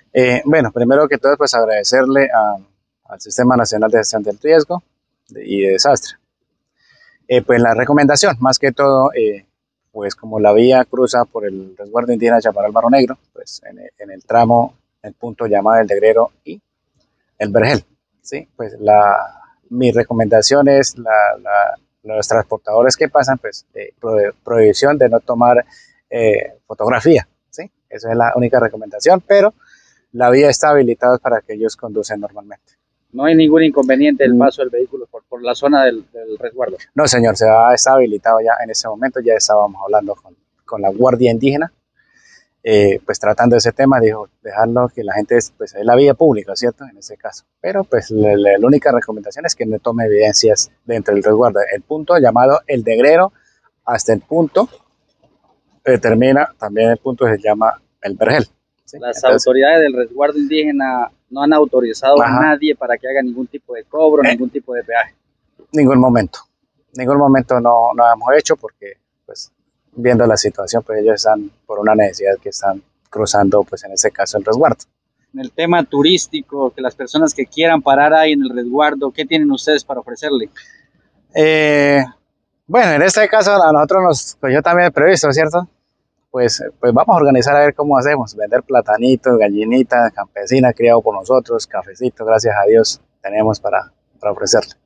Bueno, primero que todo, pues agradecerle al Sistema Nacional de Gestión del Riesgo y de Desastre. Pues la recomendación, más que todo, pues como la vía cruza por el resguardo indígena Chaparral Barro Negro, pues en el tramo, el punto llamado El Degrero y el Vergel, ¿sí? Pues mi recomendación es los transportadores que pasan, pues prohibición de no tomar fotografía, ¿sí? Esa es la única recomendación, pero la vía está habilitada para que ellos conducen normalmente. No hay ningún inconveniente el paso del vehículo por la zona del resguardo. No, señor, está habilitado ya en ese momento, ya estábamos hablando con la Guardia Indígena, pues tratando ese tema, dijo, dejarlo que la gente, pues es la vía pública, ¿cierto? En ese caso. Pero pues la única recomendación es que no tome evidencias dentro del resguardo. El punto llamado El Degrero hasta el punto termina, también el punto se llama El Vergel. ¿Sí? Las Entonces, autoridades del resguardo indígena no han autorizado a ajá, nadie para que haga ningún tipo de cobro, ningún tipo de peaje. ningún momento no hemos hecho porque pues viendo la situación pues ellos están por una necesidad que están cruzando pues en ese caso el resguardo. En el tema turístico, que las personas que quieran parar ahí en el resguardo, ¿qué tienen ustedes para ofrecerle? Eh, bueno, en este caso a nosotros nos cogió también el previsto, ¿cierto? Pues vamos a organizar a ver cómo hacemos, vender platanitos, gallinitas, campesina criado por nosotros, cafecito, gracias a Dios tenemos para ofrecerle.